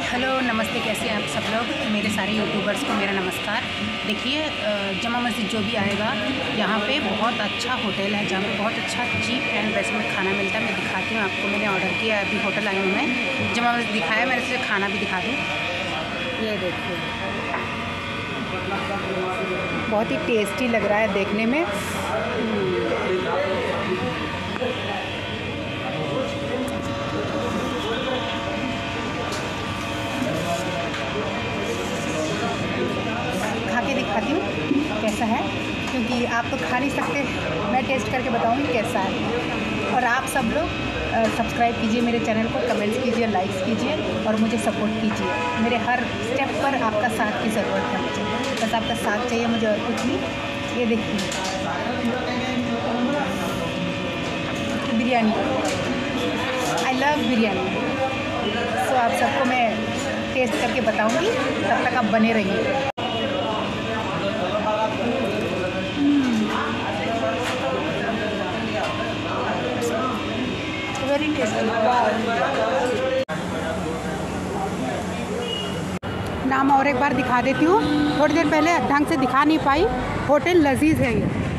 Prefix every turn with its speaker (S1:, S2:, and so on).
S1: Hello नमस्ते, कैसे हैं आप सब लोग। मेरे सारे यूट्यूबर्स को मेरा नमस्कार। देखिए, जमा मस्जिद जो भी आएगा, यहाँ पे बहुत अच्छा होटल है जहाँ पे बहुत अच्छा चीप एंड बेस्ट में खाना मिलता है। मैं दिखाती हूँ आपको। मैंने ऑर्डर किया है, अभी होटल आई हूँ मैं। जमा मस्जिद दिखाया, मैंने सोचा खाना भी दिखा दूँ। ये देखिए, बहुत ही टेस्टी लग रहा है देखने में। खा के दिखाती हूँ कैसा है, क्योंकि आप तो खा नहीं सकते, मैं टेस्ट करके बताऊँगी कैसा है। और आप सब लोग सब्सक्राइब कीजिए मेरे चैनल को, कमेंट्स कीजिए, लाइक्स कीजिए और मुझे सपोर्ट कीजिए। मेरे हर स्टेप पर आपका साथ की ज़रूरत है मुझे, बस आपका साथ चाहिए मुझे और कुछ नहीं। ये देखिए biryani, I love biryani. So आप सबको मैं टेस्ट करके बताऊँगी, तब तक आप बने रहिए। Very tasty. नाम और एक बार दिखा देती हूँ, थोड़ी देर पहले ढंग से दिखा नहीं पाई। होटल लजीज़ है ये।